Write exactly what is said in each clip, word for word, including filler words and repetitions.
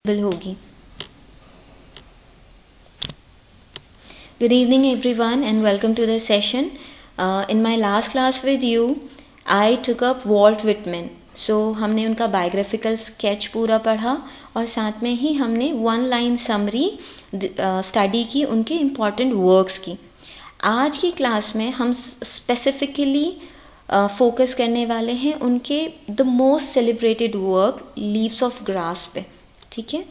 होगी। Good evening everyone and welcome to the session. Uh, in my last class with you, I took up Walt Whitman. So हमने उनका biographical sketch पूरा पढ़ा और साथ में ही हमने वन लाइन समरी स्टडी की उनके इम्पॉर्टेंट वर्क्स की। आज की क्लास में हम स्पेसिफिकली फोकस uh, करने वाले हैं उनके the most celebrated work Leaves of Grass पे। ठीक है,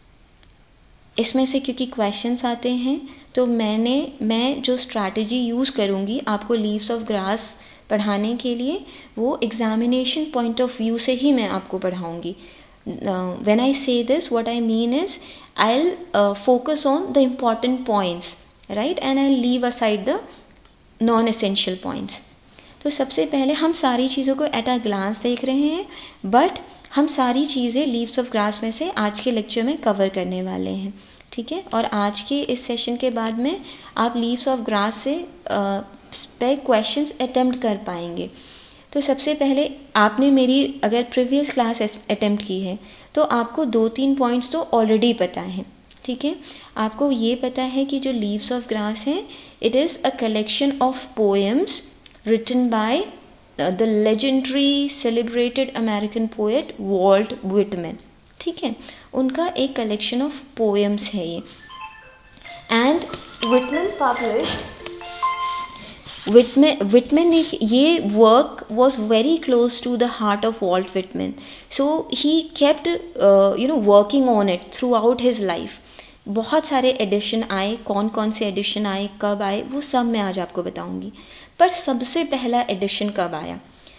इसमें से क्योंकि क्वेश्चंस आते हैं तो मैंने मैं जो स्ट्रैटेजी यूज़ करूँगी आपको लीव्स ऑफ ग्रास पढ़ाने के लिए वो एग्जामिनेशन पॉइंट ऑफ व्यू से ही मैं आपको पढ़ाऊँगी। When I say this what I mean is I will focus on the important points, right, and I leave aside the non essential points. तो सबसे पहले हम सारी चीज़ों को एट अ ग्लांस देख रहे हैं, बट हम सारी चीज़ें लीव्स ऑफ ग्रास में से आज के लेक्चर में कवर करने वाले हैं। ठीक है, और आज के इस सेशन के बाद में आप लीव्स ऑफ ग्रास से पे क्वेश्चंस अटेम्प्ट कर पाएंगे। तो सबसे पहले आपने मेरी अगर प्रीवियस क्लास अटेम्प्ट की है तो आपको दो तीन पॉइंट्स तो ऑलरेडी पता है। ठीक है, आपको ये पता है कि जो लीव्स ऑफ ग्रास है it is a collection of poems written by the legendary celebrated American poet Walt Whitman. ठीक है, उनका एक कलेक्शन ऑफ पोएम्स है ये। And Whitman published Whitman Whitman ने ये work was very close to the heart of Walt Whitman, so he kept you know working on it throughout his life. बहुत सारे एडिशन आए, कौन कौन से एडिशन आए, कब आए, वो सब मैं आज आपको बताऊंगी। पर सबसे पहला एडिशन कब आया?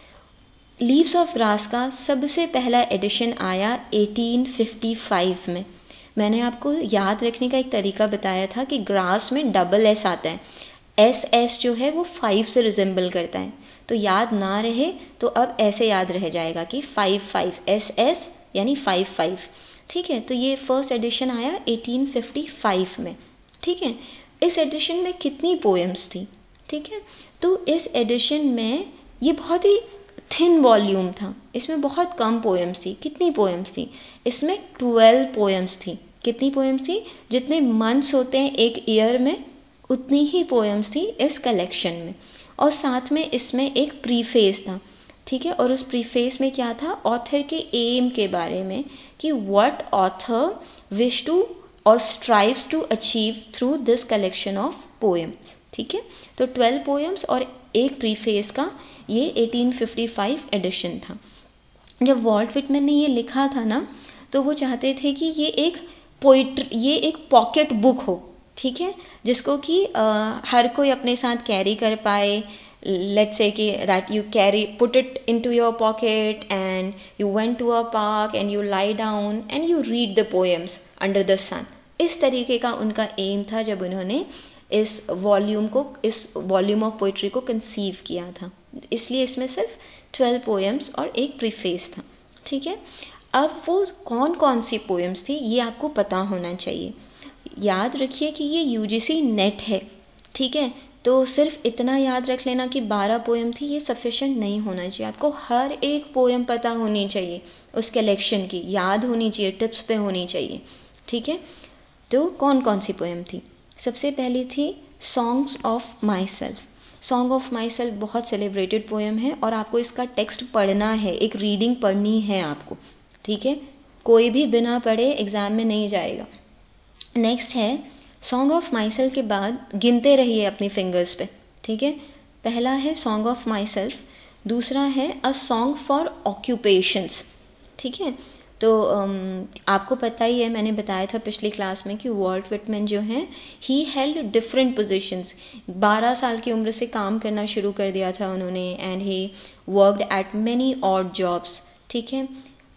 लीव्स ऑफ ग्रास का सबसे पहला एडिशन आया अठारह सौ पचपन में। मैंने आपको याद रखने का एक तरीका बताया था कि ग्रास में डबल एस आता है, एस एस जो है वो फाइव से रिजेंबल करता है, तो याद ना रहे तो अब ऐसे याद रह जाएगा कि फाइव फाइव एस एस यानी फाइव फाइव। ठीक है, तो ये फर्स्ट एडिशन आया अठारह सौ पचपन में। ठीक है, इस एडिशन में कितनी पोएम्स थी? ठीक है, तो इस एडिशन में ये बहुत ही थिन वॉल्यूम था, इसमें बहुत कम पोएम्स थी। कितनी पोएम्स थी? इसमें ट्वेल्व पोएम्स थी। कितनी पोएम्स थी? जितने मंथ्स होते हैं एक ईयर में उतनी ही पोएम्स थी इस कलेक्शन में। और साथ में इसमें एक प्रीफेस था। ठीक है, और उस प्रीफेस में क्या था? ऑथर के एम के बारे में कि व्हाट ऑथर विश टू और strives to achieve through this collection of poems. ठीक है, तो ट्वेल्व पोएम्स और एक प्रीफेस का ये अठारह सौ पचपन एडिशन था। जब वॉल्ट विटमैन ने ये लिखा था ना तो वो चाहते थे कि ये एक पोइट्री, ये एक पॉकेट बुक हो। ठीक है, जिसको कि हर कोई अपने साथ कैरी कर पाए। लेट्स से कि that you carry put it into your pocket and you went to a park and you lie down and you read the poems under the sun. इस तरीके का उनका एम था जब उन्होंने इस वॉल्यूम को इस वॉल्यूम ऑफ पोइट्री को कंसीव किया था। इसलिए इसमें सिर्फ ट्वेल्व पोएम्स और एक प्रीफेस था। ठीक है, अब वो कौन कौन सी पोएम्स थी ये आपको पता होना चाहिए। याद रखिए कि ये यूजीसी नेट है। ठीक है, तो सिर्फ इतना याद रख लेना कि बारह पोएम थी ये सफिशेंट नहीं होना चाहिए। आपको हर एक पोएम पता होनी चाहिए, उस कलेक्शन की याद होनी चाहिए, टिप्स पे होनी चाहिए। ठीक है, तो कौन कौन सी पोएम थी? सबसे पहली थी Songs of my self. Song of my self बहुत सेलिब्रेटेड पोएम है और आपको इसका टेक्स्ट पढ़ना है, एक रीडिंग पढ़नी है आपको। ठीक है, कोई भी बिना पढ़े एग्ज़ाम में नहीं जाएगा। नेक्स्ट है सॉन्ग ऑफ माई सेल्फ के बाद गिनते रहिए अपनी फिंगर्स पे। ठीक है, पहला है सॉन्ग ऑफ माई सेल्फ, दूसरा है अ सॉन्ग फॉर ऑक्यूपेशंस। ठीक है, तो um, आपको पता ही है, मैंने बताया था पिछली क्लास में कि वॉल्ट विटमैन जो हैं ही हेल्ड डिफरेंट पोजीशंस। बारह साल की उम्र से काम करना शुरू कर दिया था उन्होंने and he worked at many odd jobs. ठीक है,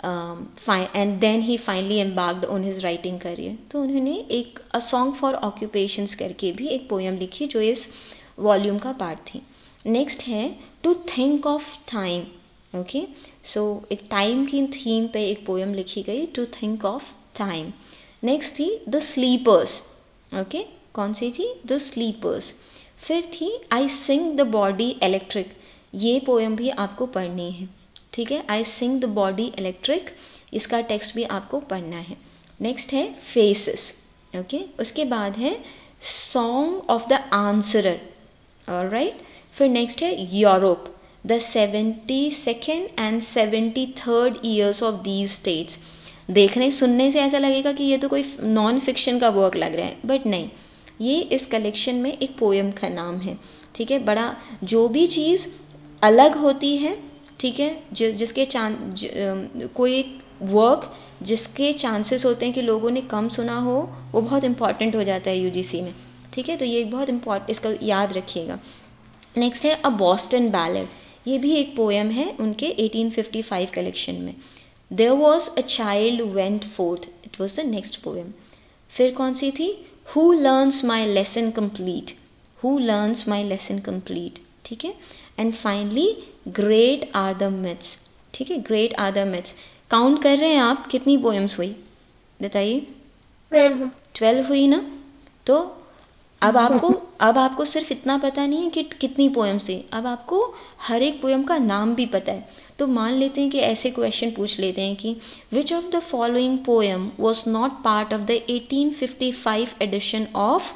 and then he finally embarked on his writing career. तो उन्होंने एक अ सॉन्ग फॉर ऑक्यूपेशंस करके भी एक पोएम लिखी जो इस वॉल्यूम का पार्ट थी। नेक्स्ट है to think of time. Okay, so एक टाइम की थीम पे एक पोएम लिखी गई, to think of time. Next थी द स्लीपर्स। ओके, कौन सी थी? The sleepers. फिर थी I sing the body electric. ये पोएम भी आपको पढ़नी है। ठीक है, I sing the body electric, इसका टेक्स्ट भी आपको पढ़ना है। नेक्स्ट है फेसेस, ओके। उसके बाद है song of the answerer, alright. फिर नेक्स्ट है Europe, the seventy second and seventy third years of these states. देखने सुनने से ऐसा लगेगा कि ये तो कोई नॉन फिक्शन का वर्क लग रहा है, बट नहीं, ये इस कलेक्शन में एक पोएम का नाम है, ठीक है। बड़ा जो भी चीज़ अलग होती है, ठीक है, जि, जिसके चांस ज, कोई वर्क जिसके चांसेस होते हैं कि लोगों ने कम सुना हो, वो बहुत इंपॉर्टेंट हो जाता है यूजीसी में, ठीक है। तो ये एक बहुत इम्पॉर्टेंट, इसका याद रखिएगा। नेक्स्ट है अ बॉस्टन बैलेड, ये भी एक पोएम है उनके एटीन फिफ्टी फाइव कलेक्शन में। There was a child went forth, it was the next poem. फिर कौन सी थी, who learns my lesson complete, who learns my lesson complete, ठीक है। And finally great are the myths, ठीक है, great are the myths. Count कर रहे हैं आप, कितनी पोएम्स हुई बताइए? ट्वेल्व हुई ना। तो अब आपको अब आपको सिर्फ इतना पता नहीं है कि कितनी पोएम्स थी, अब आपको हर एक पोएम का नाम भी पता है। तो मान लेते हैं कि ऐसे क्वेश्चन पूछ लेते हैं कि which of the following poem was not part of the eighteen fifty five edition of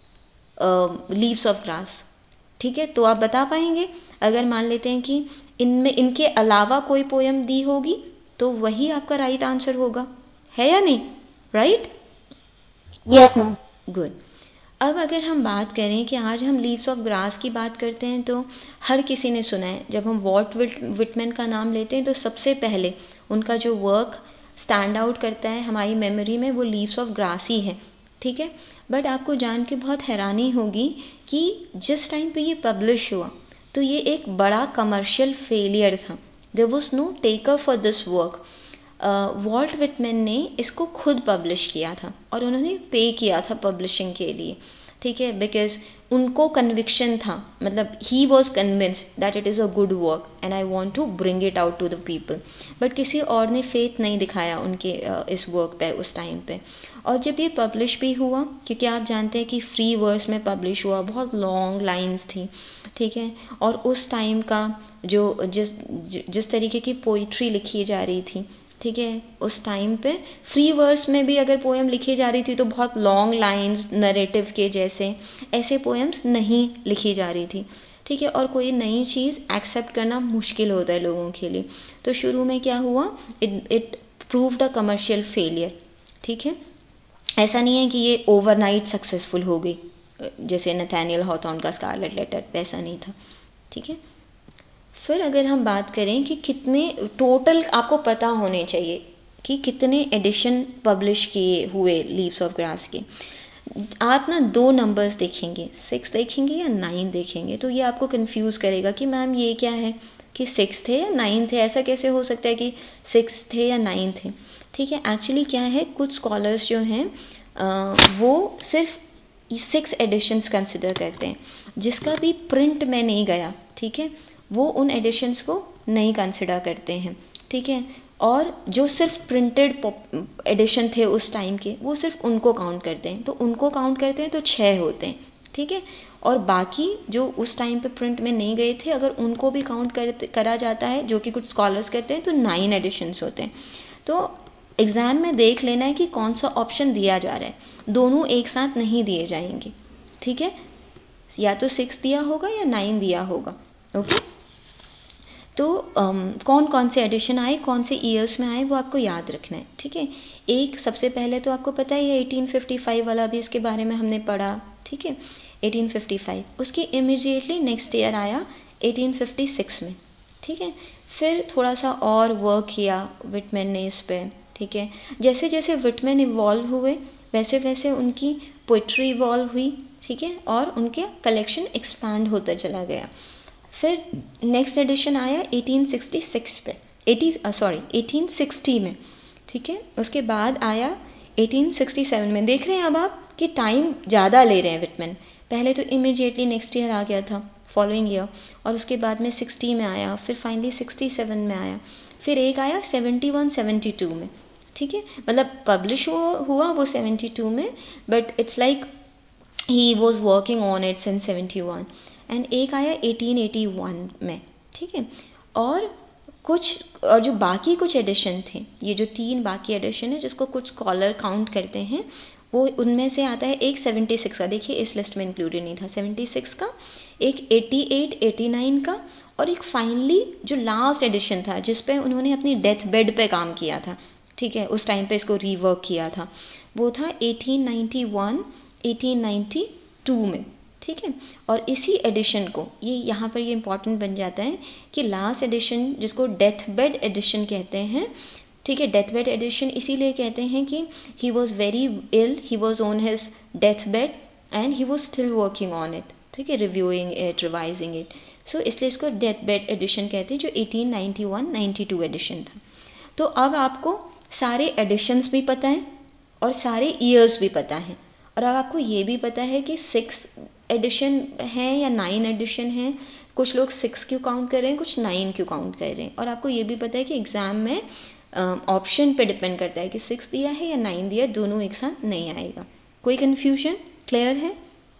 leaves of grass, ठीक है। तो आप बता पाएंगे? अगर मान लेते हैं कि इनमें इनके अलावा कोई पोएम दी होगी तो वही आपका राइट right आंसर होगा, है या नहीं? Right, yes ma'am. गुड। अब अगर हम बात करें कि आज हम लीव्स ऑफ ग्रास की बात करते हैं तो हर किसी ने सुना है, जब हम वॉल्ट विटमैन का नाम लेते हैं तो सबसे पहले उनका जो वर्क स्टैंड आउट करता है हमारी मेमोरी में, वो लीव्स ऑफ ग्रास ही है, ठीक है। बट आपको जान के बहुत हैरानी होगी कि जिस टाइम पे ये पब्लिश हुआ तो ये एक बड़ा कमर्शियल फेलियर था। There was no taker for this work. Walt Whitman ने इसको खुद पब्लिश किया था और उन्होंने पे किया था पब्लिशिंग के लिए, ठीक है, बिकॉज उनको कन्विक्शन था, मतलब he was convinced that it is a good work and I want to bring it out to the people. But किसी और ने फेथ नहीं दिखाया उनके uh, इस वर्क पे उस टाइम पे। और जब ये पब्लिश भी हुआ, क्योंकि आप जानते हैं कि फ्री वर्स में पब्लिश हुआ, बहुत लॉन्ग लाइन्स थी, ठीक है। और उस टाइम का जो जिस जिस तरीके की पोइट्री लिखी जा रही थी, ठीक है, उस टाइम पे फ्री वर्स में भी अगर पोएम लिखी जा रही थी तो बहुत लॉन्ग लाइंस नरेटिव के जैसे ऐसे पोएम्स नहीं लिखी जा रही थी, ठीक है। और कोई नई चीज़ एक्सेप्ट करना मुश्किल होता है लोगों के लिए। तो शुरू में क्या हुआ, it it prove the commercial failure, ठीक है। ऐसा नहीं है कि ये ओवरनाइट सक्सेसफुल हो गई जैसे नथानियल हॉथॉर्न का स्कारलेट लेटर, वैसा नहीं था, ठीक है। फिर अगर हम बात करें कि कितने टोटल, आपको पता होने चाहिए कि कितने एडिशन पब्लिश किए हुए लीव्स ऑफ ग्रास के। आप ना दो नंबर्स देखेंगे, सिक्स देखेंगे या नाइन देखेंगे, तो ये आपको कंफ्यूज करेगा कि मैम ये क्या है कि सिक्स थे या नाइन थे, ऐसा कैसे हो सकता है कि सिक्स थे या नाइन थे, ठीक है। एक्चुअली क्या है, कुछ स्कॉलर्स जो हैं वो सिर्फ सिक्स एडिशंस कंसिडर करते हैं, जिसका भी प्रिंट में नहीं गया, ठीक है, वो उन एडिशंस को नहीं कंसिडर करते हैं, ठीक है। और जो सिर्फ प्रिंटेड एडिशन थे उस टाइम के, वो सिर्फ उनको काउंट करते हैं। तो उनको काउंट करते हैं तो छः होते हैं, ठीक है। और बाकी जो उस टाइम पे प्रिंट में नहीं गए थे, अगर उनको भी काउंट कर करा जाता है, जो कि कुछ स्कॉलर्स करते हैं, तो नाइन एडिशंस होते हैं। तो एग्ज़ाम में देख लेना है कि कौन सा ऑप्शन दिया जा रहा है, दोनों एक साथ नहीं दिए जाएंगे, ठीक है। या तो सिक्स दिया होगा या नाइन दिया होगा, ओके। तो um, कौन कौन से एडिशन आए, कौन से ईयर्स में आए, वो आपको याद रखना है, ठीक है। एक सबसे पहले तो आपको पता ही है एटीन फिफ्टी फाइव वाला, भी इसके बारे में हमने पढ़ा, ठीक है, एटीन फिफ्टी फाइव। उसके इमीडिएटली नेक्स्ट ईयर आया एटीन फिफ्टी सिक्स में, ठीक है। फिर थोड़ा सा और वर्क किया विटमैन ने इस पर, ठीक है। जैसे जैसे विटमैन इवॉल्व हुए वैसे वैसे उनकी पोइट्री इवॉल्व हुई, ठीक है, और उनके कलेक्शन एक्सपैंड होता चला गया। फिर नेक्स्ट एडिशन आया एटीन सिक्सटी सिक्स पे, एटी सॉरी एटीन सिक्सटी में, ठीक है। उसके बाद आया एटीन सिक्सटी सेवन में। देख रहे हैं अब आप कि टाइम ज़्यादा ले रहे हैं विटमैन। पहले तो इमीडिएटली नेक्स्ट ईयर आ गया था, फॉलोइंग ईयर, और उसके बाद में सिक्सटी में आया, फिर फाइनली सिक्सटी सेवन में आया, फिर एक आया सेवेंटी वन सेवेंटी टू में, ठीक है। मतलब पब्लिश हुआ हुआ वो सेवेंटी टू में, but it's like he was working on it since seventy one. And एक आया एटीन एटी वन में, ठीक है। और कुछ और जो बाकी कुछ एडिशन थे, ये जो तीन बाकी एडिशन है जिसको कुछ स्कॉलर काउंट करते हैं, वो उनमें से आता है एक सेवेंटी सिक्स का, देखिए इस लिस्ट में इंक्लूडेड नहीं था, सेवेंटी सिक्स का, एक एटी एट एटी नाइन का, और एक फाइनली जो लास्ट एडिशन था जिस पे उन्होंने अपनी डेथ बेड पे काम किया था, ठीक है, उस टाइम पे इसको रीवर्क किया था, वो था eighteen ninety one eighteen ninety two में, ठीक है। और इसी एडिशन को, ये यहाँ पर ये इंपॉर्टेंट बन जाता है कि लास्ट एडिशन जिसको डेथ बेड एडिशन कहते हैं, ठीक है, डेथ बेड एडिशन इसीलिए कहते हैं कि he was very ill, he was on his death bed and he was still working on it, ठीक है, reviewing it, revising it, so इसलिए इसको डेथ बेड एडिशन कहते हैं, जो eighteen ninety one ninety two edition था। तो अब आपको सारे एडिशंस भी पता हैं और सारे ईयर्स भी पता हैं, और अब आपको ये भी पता है कि सिक्स एडिशन हैं या नाइन एडिशन हैं, कुछ लोग सिक्स क्यों काउंट कर रहे हैं, कुछ नाइन क्यों काउंट कर रहे हैं, और आपको ये भी पता है कि एग्ज़ाम में ऑप्शन uh, पे डिपेंड करता है कि सिक्स दिया है या नाइन दिया है, दोनों एक साथ नहीं आएगा। कोई कन्फ्यूजन? क्लियर है?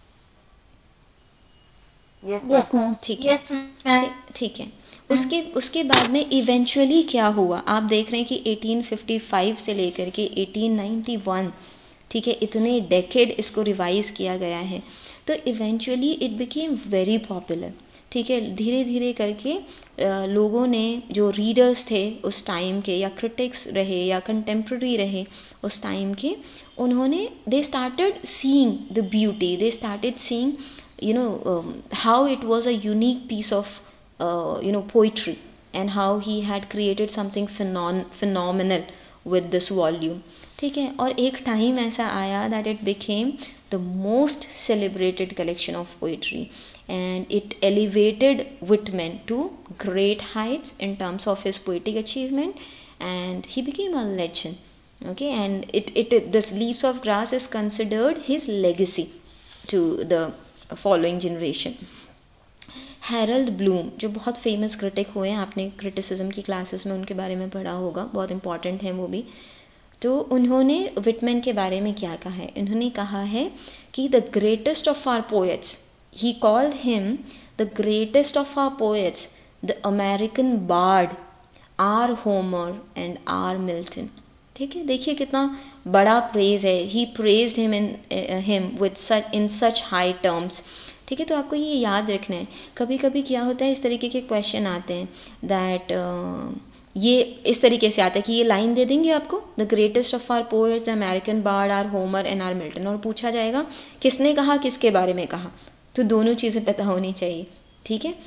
ठीक है, ठीक है। उसके उसके बाद में इवेंचुअली क्या हुआ, आप देख रहे हैं कि एटीन फिफ्टी फाइव से लेकर के एटीन नाइंटी वन, ठीक है, इतने डेकेड इसको रिवाइज किया गया है, तो eventually it became very popular, ठीक है। धीरे धीरे करके आ, लोगों ने, जो रीडर्स थे उस टाइम के, या क्रिटिक्स रहे या कंटेम्प्रेरी रहे उस टाइम के, उन्होंने they started seeing the beauty, they started seeing you know um, how it was a unique piece of uh, you know poetry, and how he had created something phenon- phenomenal with this volume, ठीक है। और एक time ऐसा आया that it became the most celebrated collection of poetry, and it elevated Whitman to great heights in terms of his poetic achievement, and he became a legend, okay, and it it this Leaves of Grass is considered his legacy to the following generation. Harold Bloom, जो बहुत famous critic हुए हैं, आपने criticism की classes में उनके बारे में पढ़ा होगा, बहुत इंपॉर्टेंट है वो भी, तो उन्होंने विटमैन के बारे में क्या कहा है, उन्होंने कहा है कि the greatest of our poets, he called him the greatest of our poets, the American bard, our Homer and our Milton, ठीक है। देखिए कितना बड़ा प्रेज है, he praised him in him with such in such high terms, ठीक है। तो आपको ये याद रखना है, कभी कभी क्या होता है, इस तरीके के क्वेश्चन आते हैं दैट uh, ये इस तरीके से आता है कि ये लाइन दे देंगे आपको, the greatest of our poets, the American bard, our Homer and our Milton, और पूछा जाएगा किसने कहा, किसके बारे में कहा, तो दोनों चीज़ें पता होनी चाहिए, ठीक है।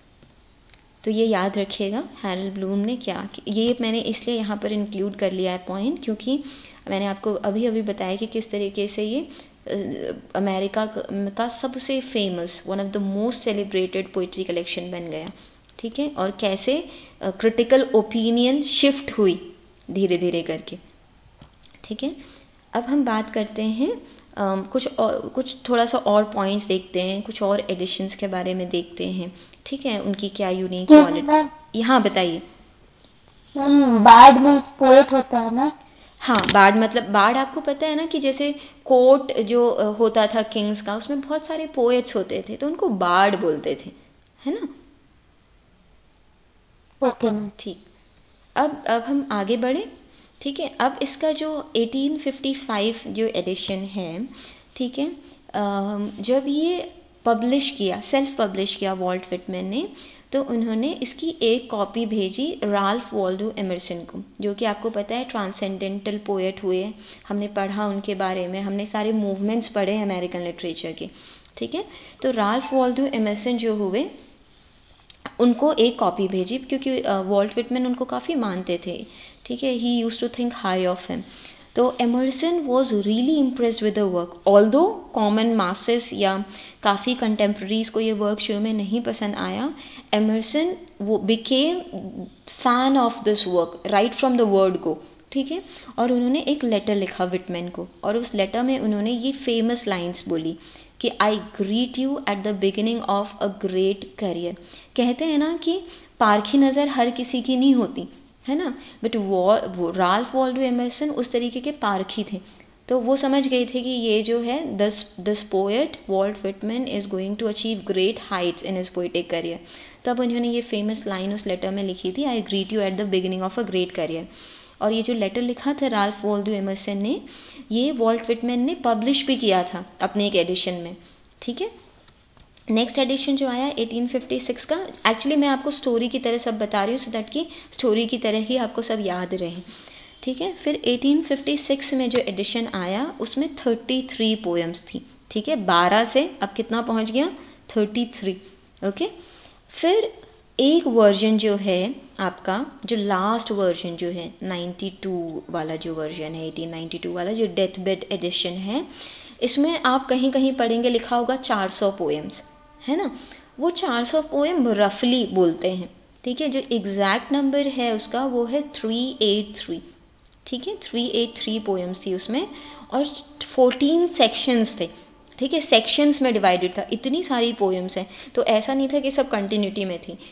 तो ये याद रखिएगा हैरल्ड ब्लूम ने क्या, ये मैंने इसलिए यहाँ पर इंक्लूड कर लिया है पॉइंट, क्योंकि मैंने आपको अभी अभी बताया कि किस तरीके से ये अमेरिका का सबसे famous, one of the most celebrated poetry collection बन गया, ठीक है, और कैसे क्रिटिकल ओपिनियन शिफ्ट हुई धीरे धीरे करके, ठीक है। अब हम बात करते हैं uh, कुछ और, कुछ थोड़ा सा और पॉइंट्स देखते हैं, कुछ और एडिशंस के बारे में देखते हैं, ठीक है, उनकी क्या यूनिक क्वालिटी। हाँ बताइए। बार्ड में पोएट होता है ना? हाँ, बार्ड मतलब, बार्ड आपको पता है ना कि जैसे कोर्ट जो होता था किंग्स का, उसमें बहुत सारे पोएट्स होते थे, तो उनको बार्ड बोलते थे, है ना? ओके ठीक। अब अब हम आगे बढ़े, ठीक है। अब इसका जो एटीन फिफ्टी फाइव जो एडिशन है, ठीक है, जब ये पब्लिश किया, सेल्फ पब्लिश किया वॉल्ट विटमैन ने, तो उन्होंने इसकी एक कॉपी भेजी राल्फ वॉल्डो एमर्सन को, जो कि आपको पता है ट्रांसेंडेंटल पोएट हुए, हमने पढ़ा उनके बारे में, हमने सारे मूवमेंट्स पढ़े अमेरिकन लिटरेचर के, ठीक है। तो राल्फ वॉल्डो एमर्सन जो हुए, उनको एक कॉपी भेजी, क्योंकि वॉल्ट विटमैन उनको काफ़ी मानते थे, ठीक है, he used to think high of him. तो Emerson was really impressed with the work, although common masses या काफ़ी कंटेम्प्रेरीज को ये वर्क शुरू में नहीं पसंद आया, एमर्सन वो became fan of this work right from the word go, ठीक है। और उन्होंने एक लेटर लिखा विटमैन को, और उस लेटर में उन्होंने ये फेमस लाइन्स बोली कि I greet you at the beginning of a great career. कहते हैं ना कि पारखी नज़र हर किसी की नहीं होती, है ना, बट वो राल्फ वॉल्डो एमर्सन उस तरीके के पारखी थे, तो वो समझ गए थे कि ये जो है this this poet Walt Whitman is going to achieve great heights in his poetic career. तब उन्होंने ये फेमस लाइन उस लेटर में लिखी थी, I greet you at the beginning of a great career. और ये जो लेटर लिखा था राल्फ वॉल्डो एमर्सन ने, ये वॉल्ट विटमैन ने पब्लिश भी किया था अपने एक एडिशन में, ठीक है। नेक्स्ट एडिशन जो आया एटीन फिफ्टी सिक्स का, एक्चुअली मैं आपको स्टोरी की तरह सब बता रही हूँ सो दैट कि स्टोरी की तरह ही आपको सब याद रहे, ठीक है। फिर एटीन फिफ्टी सिक्स में जो एडिशन आया उसमें थर्टी थ्री पोएम्स थी, ठीक है। बारह से अब कितना पहुँच गया, थर्टी थ्री, ओके। फिर एक वर्जन जो है आपका, जो लास्ट वर्जन जो है नाइन्टी टू वाला जो वर्जन है, एटीन नाइन्टी टू वाला जो डेथ बेड एडिशन है, इसमें आप कहीं कहीं पढ़ेंगे लिखा होगा चार सौ पोएम्स, है ना। वो चार सौ पोएम रफली बोलते हैं, ठीक है। जो एग्जैक्ट नंबर है उसका वो है थ्री एट थ्री, ठीक है। थ्री एट थ्री पोएम्स थी उसमें और फोर्टीन सेक्शंस थे, ठीक है। सेक्शंस में डिवाइडेड था, इतनी सारी पोएम्स हैं तो ऐसा नहीं था कि सब कंटिन्यूटी में थी।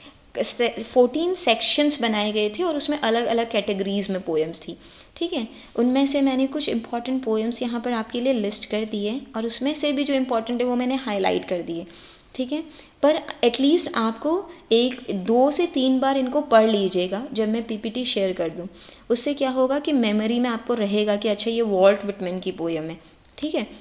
फोर्टीन सेक्शंस बनाए गए थे और उसमें अलग अलग कैटेगरीज में पोएम्स थी, ठीक है। उनमें से मैंने कुछ इंपॉर्टेंट पोएम्स यहाँ पर आपके लिए लिस्ट कर दिए और उसमें से भी जो इम्पोर्टेंट है वो मैंने हाईलाइट कर दिए, ठीक है। पर एटलीस्ट आपको एक दो से तीन बार इनको पढ़ लीजिएगा जब मैं पीपीटी शेयर कर दूँ, उससे क्या होगा कि मेमोरी में आपको रहेगा कि अच्छा ये वॉल्ट विटमैन की पोएम है, ठीक है।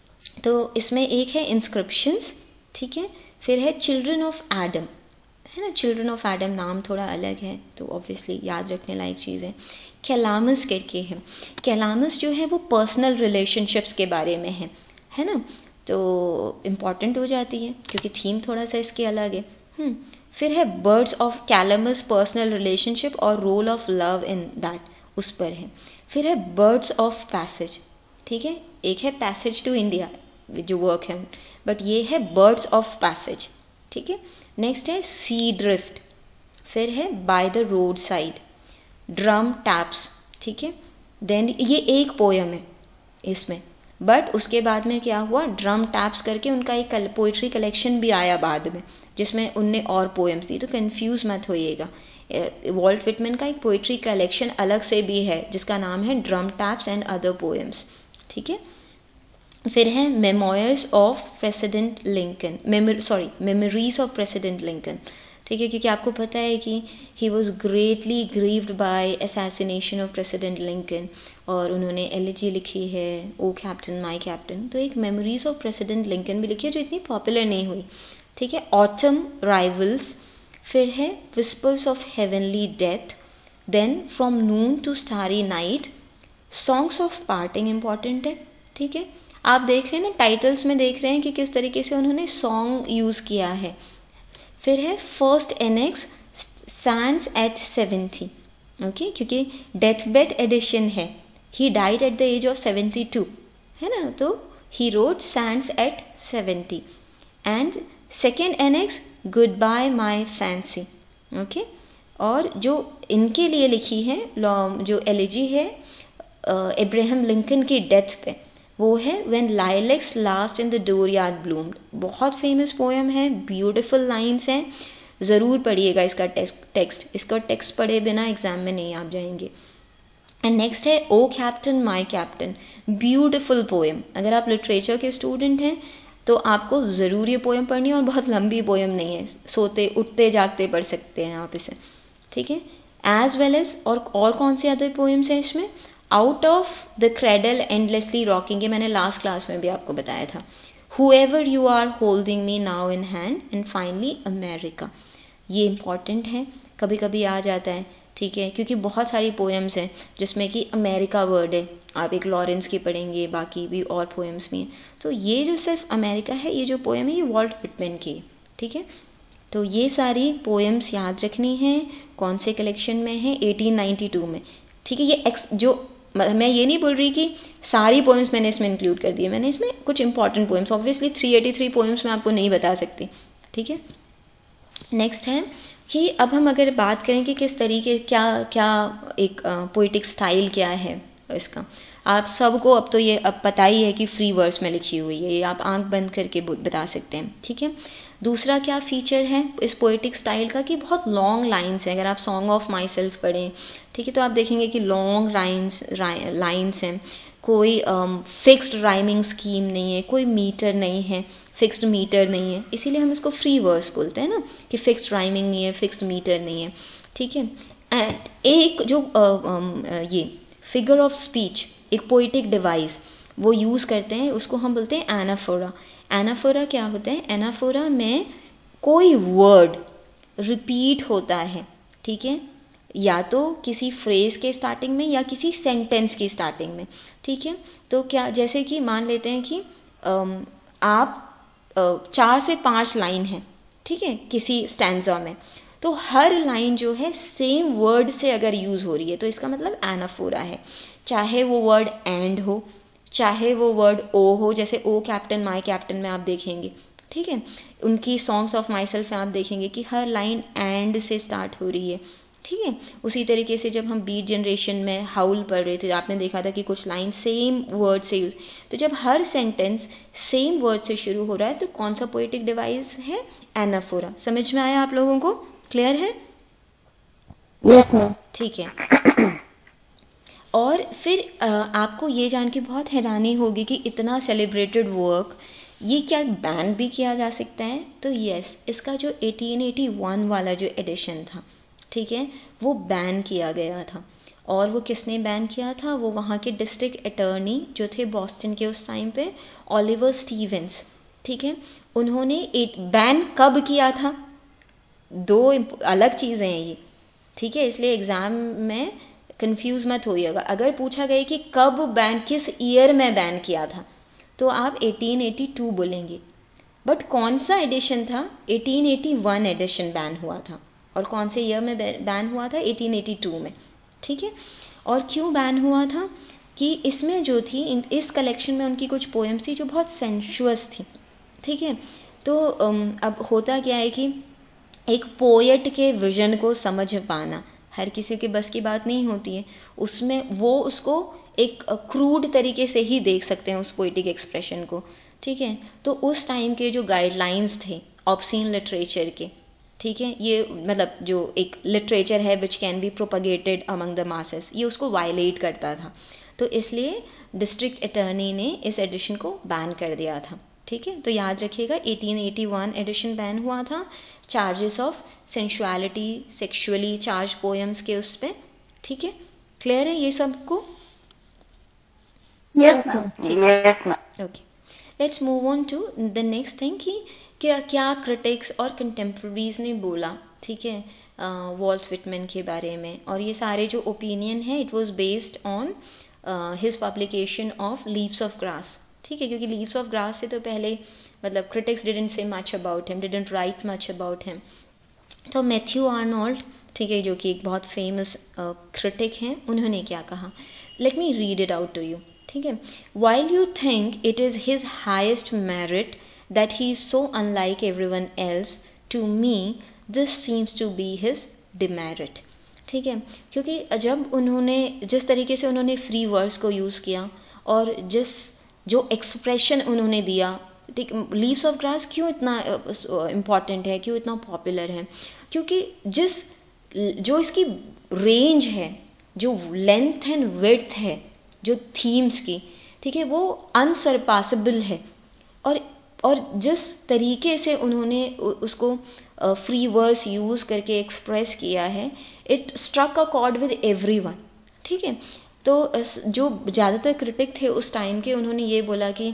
तो इसमें एक है इंस्क्रिप्शंस, ठीक है। फिर है चिल्ड्रन ऑफ एडम, है ना। चिल्ड्रन ऑफ एडम नाम थोड़ा अलग है तो ऑब्वियसली याद रखने लायक चीज़ है। कैलामस करके है, कैलामस जो है वो पर्सनल रिलेशनशिप्स के बारे में है, है ना। तो इम्पॉर्टेंट हो जाती है क्योंकि थीम थोड़ा सा इसके अलग है। हम्म फिर है birds of Calamus, personal relationship और role of love in that, उस पर है। फिर है बर्ड्स ऑफ पैसेज, ठीक है। एक है पैसेज टू इंडिया जो वर्क है, बट ये है बर्ड्स ऑफ पैसेज, ठीक है। नेक्स्ट है सी ड्रिफ्ट, फिर है by the road side, drum taps, ठीक है। देन ये एक पोएम है इसमें, बट उसके बाद में क्या हुआ, ड्रम टैप्स करके उनका एक पोइट्री कलेक्शन भी आया बाद में जिसमें उनने और पोएम्स दी, तो कंफ्यूज मत होइएगा। वॉल्ट विटमैन का एक पोइट्री कलेक्शन अलग से भी है जिसका नाम है drum taps and other poems, ठीक है। फिर है memoirs of President Lincoln, memory sorry memories of President Lincoln, ठीक है। क्योंकि आपको पता है कि he was greatly grieved by assassination of President Lincoln और उन्होंने एलिजी लिखी है, ओ कैप्टन माय कैप्टन। तो एक मेमोरीज ऑफ प्रेसिडेंट लिंकन भी लिखी है जो इतनी पॉपुलर नहीं हुई, ठीक है। ऑटम राइवल्स, फिर है whispers of heavenly death, then from noon to starry night, songs of parting important है, ठीक है। आप देख रहे हैं ना टाइटल्स में देख रहे हैं कि किस तरीके से उन्होंने सॉन्ग यूज़ किया है। फिर है first annex sands at seventy, okay, क्योंकि डेथ बेड एडिशन है, he died at the age of seventy two, है ना, तो he wrote sands at seventy. And second annex good bye my fancy, okay. और जो इनके लिए लिखी है जो एलिजी है अब्राहम लिंकन की डेथ पे, वो है when lilacs last in the dooryard bloomed. बहुत फेमस पोएम है, ब्यूटीफुल लाइंस हैं, ज़रूर पढ़िएगा इसका टेक्स्ट, इसका टेक्स्ट पढ़े बिना एग्जाम में नहीं आप जाएंगे। एंड नेक्स्ट है O captain my captain, beautiful poem. अगर आप लिटरेचर के स्टूडेंट हैं तो आपको ज़रूर ये पोएम पढ़नी है और बहुत लंबी पोएम नहीं है, सोते उठते जागते पढ़ सकते हैं आप इसे, ठीक है। एज वेल एज और और कौन से अदर पोएम्स हैं इसमें, out of the cradle endlessly rocking, ये मैंने लास्ट क्लास में भी आपको बताया था, whoever you are holding me now in hand, and finally America. ये इम्पॉर्टेंट है, कभी कभी आ जाता है, ठीक है, क्योंकि बहुत सारी पोएम्स हैं जिसमें कि अमेरिका वर्ड है, आप एक लॉरेंस की पढ़ेंगे, बाकी भी और पोएम्स भी हैं। तो ये जो सिर्फ अमेरिका है, ये जो पोएम है ये वॉल्ट विटमैन की है, ठीक है। तो ये सारी पोएम्स याद रखनी है, कौन से कलेक्शन में है, एटीन नाइन्टी टू में, ठीक है। ये एक्स जो मैं ये नहीं बोल रही कि सारी पोएम्स मैंने इसमें इंक्लूड कर दी है, मैंने इसमें कुछ important poems, obviously three eighty three poems मैं आपको नहीं बता सकती, ठीक है। नेक्स्ट है कि अब हम अगर बात करें कि किस तरीके क्या क्या एक पोइटिक स्टाइल क्या है इसका, आप सबको अब तो ये अब पता ही है कि फ्री वर्स में लिखी हुई है, ये आप आंख बंद करके बता सकते हैं, ठीक है। दूसरा क्या फीचर है इस पोइटिक स्टाइल का कि बहुत लॉन्ग लाइंस हैं। अगर आप सॉन्ग ऑफ माई सेल्फ पढ़ें, ठीक है, तो आप देखेंगे कि लॉन्ग लाइंस लाइंस हैं, कोई फिक्स्ड राइमिंग स्कीम नहीं है, कोई मीटर नहीं है, फिक्स्ड मीटर नहीं है, इसीलिए हम इसको फ्री वर्स बोलते हैं ना, कि फिक्स्ड राइमिंग नहीं है, फिक्स्ड मीटर नहीं है, ठीक है। एंड एक जो uh, um, ये फिगर ऑफ स्पीच, एक पोइटिक डिवाइस वो यूज़ करते हैं, उसको हम बोलते हैं एनाफोरा। एनाफोरा क्या होता है? एनाफोरा में कोई वर्ड रिपीट होता है, ठीक है, या तो किसी फ्रेज के स्टार्टिंग में या किसी सेंटेंस की स्टार्टिंग में, ठीक है। तो क्या, जैसे कि मान लेते हैं कि आप चार से पांच लाइन है, ठीक है, किसी स्टैंजा में, तो हर लाइन जो है सेम वर्ड से अगर यूज़ हो रही है तो इसका मतलब एनाफोरा है। चाहे वो वर्ड एंड हो, चाहे वो वर्ड ओ हो, जैसे ओ कैप्टन माय कैप्टन में आप देखेंगे, ठीक है, उनकी सॉन्ग्स ऑफ माई सेल्फ में आप देखेंगे कि हर लाइन एंड से स्टार्ट हो रही है, ठीक है। उसी तरीके से जब हम बीट जनरेशन में हाउल पढ़ रहे थे, आपने देखा था कि कुछ लाइन सेम वर्ड से यूज, तो जब हर सेंटेंस सेम वर्ड से शुरू हो रहा है तो कौन सा पोएटिक डिवाइस है? एनाफोरा। समझ में आया आप लोगों को? क्लियर है? Yes ma'am. ठीक है। और फिर आ, आपको ये जान के बहुत हैरानी होगी कि इतना सेलिब्रेटेड वर्क ये क्या बैन भी किया जा सकता है? तो यस, इसका जो एटीन एटी वन वाला जो एडिशन था, ठीक है, वो बैन किया गया था। और वो किसने बैन किया था? वो वहाँ के डिस्ट्रिक्ट अटर्नी जो थे बॉस्टन के उस टाइम पे, ओलिवर स्टीवेंस, ठीक है। उन्होंने एक बैन कब किया था? दो अलग चीज़ें हैं ये, ठीक है, इसलिए एग्ज़ाम में कंफ्यूज मत होइएगा। अगर पूछा गया कि कब बैन, किस ईयर में बैन किया था, तो आप एटीन एटी टू बोलेंगे, बट कौन सा एडिशन था? Eighteen eighty one edition ban हुआ था। और कौन से ईयर में बैन हुआ था? एटीन एटी टू में, ठीक है। और क्यों बैन हुआ था? कि इसमें जो थी, इस कलेक्शन में उनकी कुछ पोएम्स थी जो बहुत सेंशुअस थी, ठीक है। तो अब होता क्या है कि एक पोएट के विजन को समझ पाना हर किसी के बस की बात नहीं होती है। उसमें वो उसको एक क्रूड तरीके से ही देख सकते हैं उस पोइटिक एक्सप्रेशन को, ठीक है। तो उस टाइम के जो गाइडलाइंस थे ऑब्सीन लिटरेचर के, ठीक है, ये मतलब जो एक लिटरेचर है which can be propagated among the masses, ये उसको वायलेट करता था। तो इसलिए डिस्ट्रिक्ट अटर्नी ने इस एडिशन को बैन कर दिया था, ठीक है। तो याद रखिएगा eighteen eighty one edition ban हुआ था, charges of sensuality, sexually charge poems के उस पर, ठीक है। क्लियर है ये सबको? Yes ma'am. Okay, let's move on to the next thing कि क्या क्या क्रिटिक्स और कंटेम्प्रेरीज ने बोला, ठीक है, वॉल्ट व्हिटमैन के बारे में। और ये सारे जो ओपिनियन है it was based on his publication of leaves of grass, ठीक है, क्योंकि लीव्स ऑफ ग्रास से तो पहले मतलब critics didn't say much about him, didn't write much about him. तो मैथ्यू आर्नोल्ड, ठीक है, जो कि एक बहुत फेमस क्रिटिक हैं, उन्होंने क्या कहा? Let me read it out to you, ठीक है। While you think it is his highest merit that he is so unlike everyone else, to me this seems to be his demerit, ठीक है। क्योंकि जब उन्होंने जिस तरीके से उन्होंने फ्री वर्ड्स को यूज़ किया और जिस जो एक्सप्रेशन उन्होंने दिया, ठीक, लीव्स ऑफ ग्रास क्यों इतना इम्पॉर्टेंट है, क्यों इतना पॉपुलर है? क्योंकि जिस जो इसकी रेंज है, जो लेंथ एंड विड्थ है जो थीम्स की, ठीक है, वो अनसरपासेबल है। और और जिस तरीके से उन्होंने उसको फ्री वर्ड्स यूज़ करके एक्सप्रेस किया है, it struck a chord with everyone, ठीक है। तो जो ज़्यादातर क्रिटिक थे उस टाइम के, उन्होंने ये बोला कि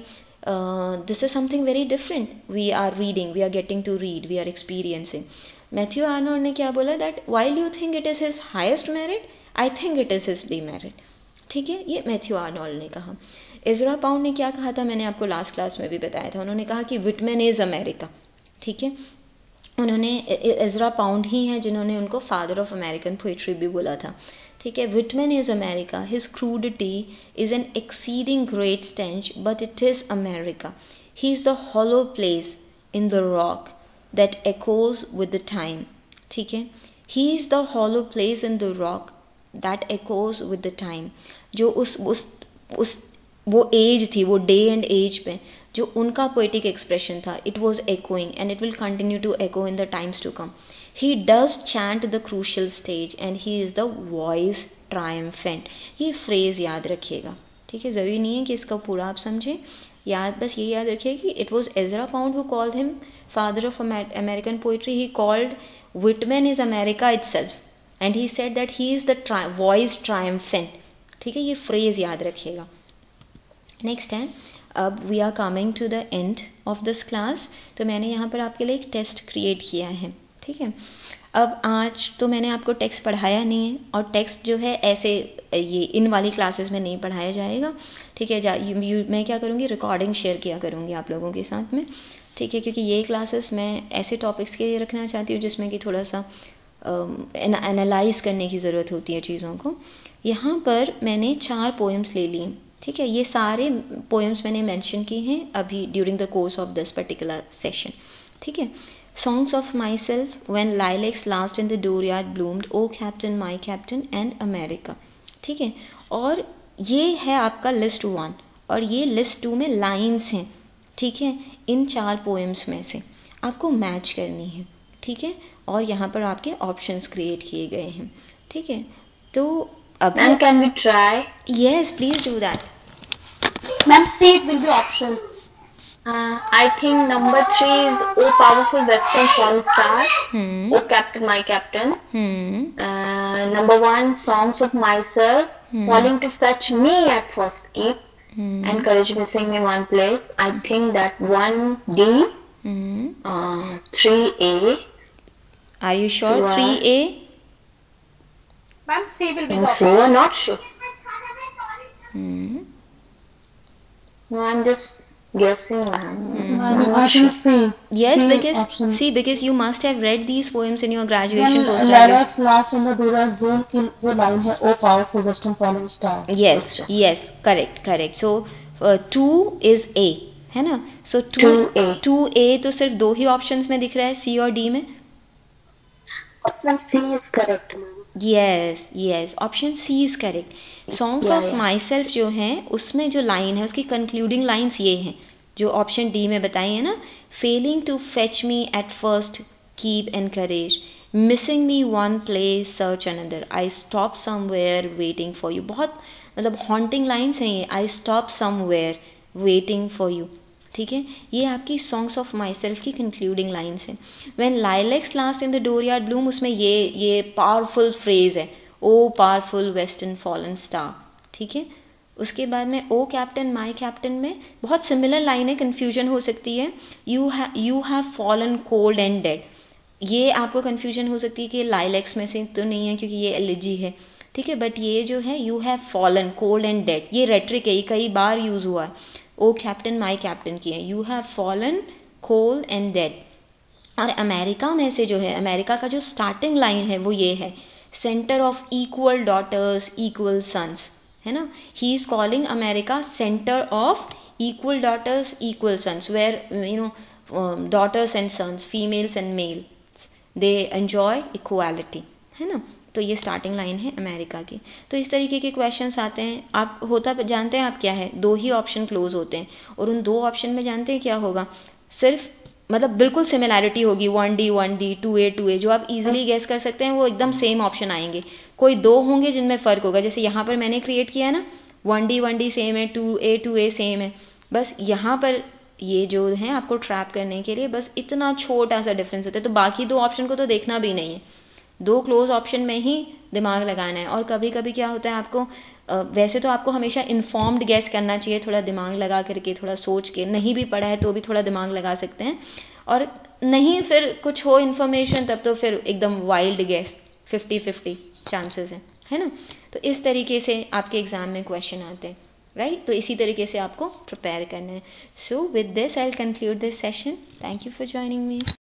this is something very different, we are reading, we are getting to read, we are experiencing. Matthew Arnold ने क्या बोला? That while you think it is his highest merit, I think it is his demerit, ठीक है, ये Matthew Arnold ने कहा। इज़रा pound ने क्या कहा था? मैंने आपको लास्ट क्लास में भी बताया था। उन्होंने कहा कि व्हिटमैन इज़ अमेरिका, ठीक है। उन्होंने, इज़रा पाउंड ही हैं जिन्होंने उनको फादर ऑफ अमेरिकन पोइट्री भी बोला था, ठीक है। Whitman is America, his crudity is an exceeding great stench, but it is America. He is the hollow place in the rock that echoes with the time, ठीक है। He is the hollow place in the rock that echoes with the time, जो उस उस उस वो as थी, वो day and as पे जो उनका पोएटिक एक्सप्रेशन था, it was echoing and it will continue to echo in the times to come. He does chant the crucial stage and he is the voice triumphant. ये phrase याद रखिएगा, ठीक है, ज़रूरी नहीं है कि इसका पूरा आप समझें, याद बस ये याद रखिए कि it was Ezra Pound who called him father of American poetry. He called Whitman is America itself and he said that he is the voice triumphant. ठीक है, ये फ्रेज़ याद रखिएगा. नेक्स्ट है, अब we are coming to the end of this class. तो मैंने यहाँ पर आपके लिए एक टेस्ट क्रिएट किया है. ठीक है, अब आज तो मैंने आपको टेक्स्ट पढ़ाया नहीं है, और टेक्स्ट जो है ऐसे ये इन वाली क्लासेस में नहीं पढ़ाया जाएगा. ठीक है, जा यू, यू, मैं क्या करूँगी, रिकॉर्डिंग शेयर किया करूँगी आप लोगों के साथ में. ठीक है, क्योंकि ये क्लासेस मैं ऐसे टॉपिक्स के लिए रखना चाहती हूँ जिसमें कि थोड़ा सा एनालाइज करने की ज़रूरत होती है चीज़ों को. यहाँ पर मैंने चार पोएम्स ले ली. ठीक है, ये सारे पोएम्स मैंने मेंशन किए हैं अभी during the course of this particular session. ठीक है, Songs of Myself, When Lilacs Last in the Dooryard Bloomed, Oh Captain, My Captain and America. ठीक है, और ये है आपका लिस्ट वन, और ये लिस्ट टू में लाइंस हैं. ठीक है, इन चार पोएम्स में से आपको मैच करनी है. ठीक है, और यहाँ पर आपके ऑप्शंस क्रिएट किए गए हैं. ठीक है, तो अब ma'am can we try? Yes please do that. Ma'am see it will be option. Uh, I think number three is Oh Powerful Western Fallen Star. Hmm. Oh Captain, My Captain. Hmm. Uh, number one, Songs of Myself. Hmm. Falling to Fetch Me at First Eve. Hmm. And Courage Missing Me One Place. I think that one D. Hmm. Uh, three A. Are you sure? Wow. three A? Ma'am, C will be the so not sure. Hmm. No, I'm just guessing, ma'am. Hmm. I'm not sure. see. Yes, See because option. see, because you must have read these poems in your graduation When postgraduate. Lilacs Last in the Dooryard Bloomed की वो line है O powerful western falling star. Yes, yes, correct, correct. So uh, two is A, है ना? So two, two A. two A तो सिर्फ दो ही options में दिख रहा है, C और D में. Option C is correct, ma'am. Yes, yes, option C is correct. Songs Yeah, of yeah. Myself जो हैं उसमें जो लाइन है उसकी कंक्लूडिंग लाइंस ये हैं जो ऑप्शन डी में बताई है ना. Failing to fetch me at first keep encourage, missing me one place search another, I stop somewhere waiting for you. बहुत मतलब हॉन्टिंग लाइन्स हैं ये. I stop somewhere waiting for you. ठीक है, ये आपकी सॉन्ग्स ऑफ माई सेल्फ की concluding lines हैं. When lilacs last in the dooryard bloom, उसमें ये ये पावरफुल फ्रेज है, O powerful western fallen star. ठीक है, उसके बाद में ओ कैप्टन माई कैप्टन में बहुत सिमिलर लाइन है, कन्फ्यूजन हो सकती है. You you have fallen cold and dead. ये आपको कन्फ्यूजन हो सकती है कि लाइलेक्स में से तो नहीं है क्योंकि ये एलिजी है. ठीक है, बट ये जो है you have fallen cold and dead, ये रेट्रिक है, ये कई बार यूज़ हुआ है. ओ कैप्टन माई कैप्टन की है, you have fallen cold and dead. और अमेरिका में से जो है, अमेरिका का जो स्टार्टिंग लाइन है वो ये है, centre of equal daughters equal sons, है ना. He is calling America centre of equal daughters equal sons, where you know daughters and sons, females and males, they enjoy equality, है ना. तो ये स्टार्टिंग लाइन है अमेरिका की. तो इस तरीके के क्वेश्चंस आते हैं. आप होता जानते हैं आप क्या है, दो ही ऑप्शन क्लोज होते हैं, और उन दो ऑप्शन में जानते हैं क्या होगा, सिर्फ मतलब बिल्कुल सिमिलैरिटी होगी, one D one D two A two A, जो आप इजीली गेस कर सकते हैं वो एकदम सेम ऑप्शन आएंगे. कोई दो होंगे जिनमें फ़र्क होगा, जैसे यहाँ पर मैंने क्रिएट किया है ना, one D one D same है, two A two A same है. बस यहाँ पर ये जो है आपको ट्रैप करने के लिए बस इतना छोटा सा डिफरेंस होता है. तो बाकी दो ऑप्शन को तो देखना भी नहीं है, दो क्लोज ऑप्शन में ही दिमाग लगाना है. और कभी कभी क्या होता है आपको, वैसे तो आपको हमेशा इन्फॉर्म्ड गैस करना चाहिए, थोड़ा दिमाग लगा करके, थोड़ा सोच के. नहीं भी पढ़ा है तो भी थोड़ा दिमाग लगा सकते हैं, और नहीं फिर कुछ हो इन्फॉर्मेशन तब तो फिर एकदम wild guess, fifty fifty chances हैं, है ना. तो इस तरीके से आपके एग्जाम में क्वेश्चन आते हैं, राइट. तो इसी तरीके से आपको प्रिपेयर करना है. So with this I will conclude this session. Thank you for joining me.